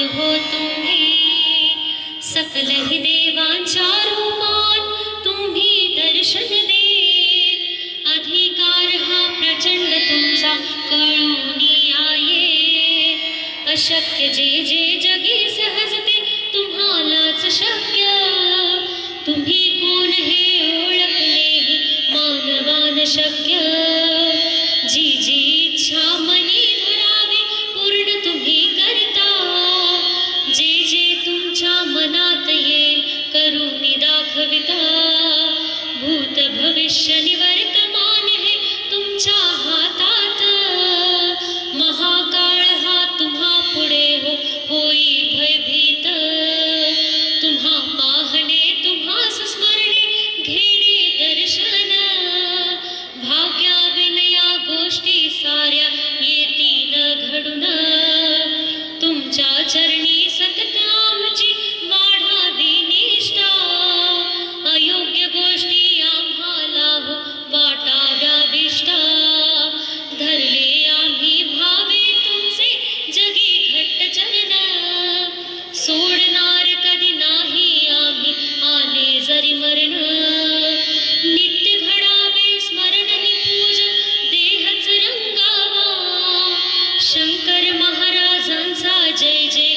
हो तुम्ही, सकलही देवांच्या रूपात तुम्ही दर्शन देत, अधिकार हा प्रचंड तुमचा कळून याये, अशक्य जे जे जगी सहजते तुम्हालाच शक्य, तुम्ही कोण हे ओळखले मानवान शक्य, जी जी इच्छा मनी धरावी पूर्ण तुम्ही करता, जे जे तुमच्या मनात येईल करून दाखविता, भूत भविष्य निवर्तमान हे तुमच्या हातात, महाकाळ हा तुम्हा पुढे होई भयभीत, तुम्हा पाहणे तुम्हा स्मरणे घेणे दर्शन, भाग्याविनया गोष्टी साऱ्या येतील घडून, तुमच्या चरणी सतत आमची वाढावी निष्ठा, अयोग्य गोष्टी आम्हाला वाटाव्या विष्ठा, धरले आम्ही भावे तुमचे जगी घट्ट चरण, सोडणार कधी नाही आम्ही आले जरी मरण, नित्य घडावे स्मरण निपूजन देहच रंगावा, शंकर महाराजांचा जय जय